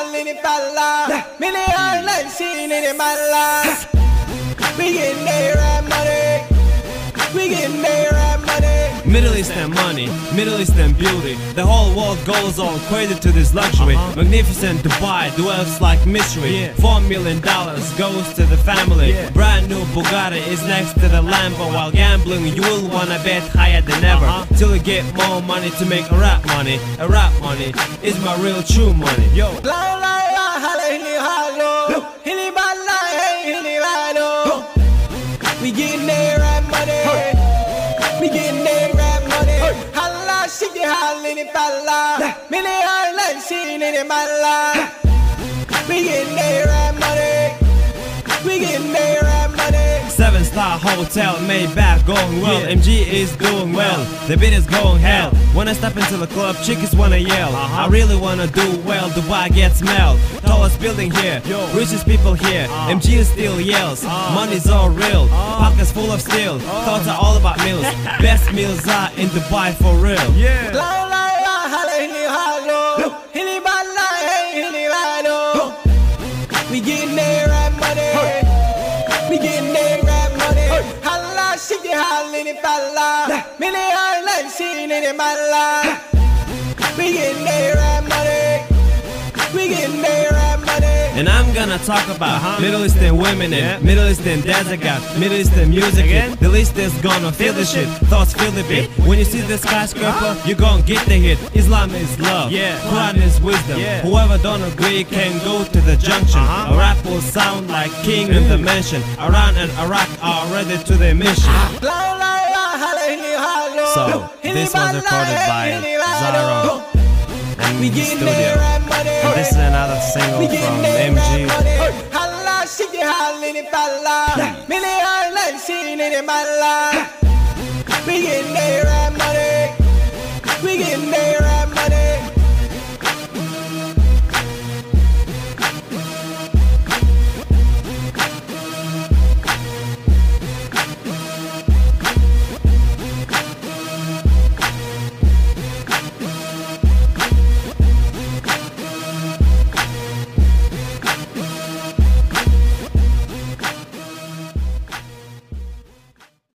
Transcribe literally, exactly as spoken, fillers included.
halini palla. Mini all seen in malla. We getting there and money. We getting there and money. Middle Eastern money, Middle Eastern beauty. The whole world goes all crazy to this luxury. uh-huh. Magnificent Dubai dwells like mystery. yeah. Four million dollars goes to the family. yeah. Brand new Bugatti is next to the Lambo. While gambling you will wanna bet higher than ever. uh-huh. Till you get more money to make a rap money. A rap money is my real true money. Yo. We getting there and money. We getting there and money. Halla shiki halini palla. Mini all seen in malla. We getting there and money. We getting there and money. Seven star hotel, Maybach going well. yeah. M G is doing well. The beat is going hell. When I step into the club, chickies wanna yell. uh-huh. I really wanna do well. Dubai gets smelled. Tallest building here, Yo. richest people here. uh. M G still yells. uh. Money's all real. uh. Pockets full of steel. uh. Thoughts are all about meals. Best meals are in Dubai for real. Yeah. We getting there and money. We getting there and money. Halla shiki halini palla. Mini all seen in malla. We getting there and money. We getting there and money. And I'm gonna talk about uh-huh. Middle Eastern women and yeah. Middle Eastern desert got Middle Eastern music. Again? The list is gonna feel the shit. Thoughts feel the beat. When you see the skyscraper, uh-huh. you gon' get the hit. Islam is love, yeah. Quran is wisdom. yeah. Whoever don't agree can go to the junction. uh-huh. A rap will sound like king in the mansion. Iran and Iraq are ready to their mission. So this was recorded by Zyro and we the studio. And money. And this is another single we from M G. Halla shiki halini palla. Mini all seen in malla. We getting there.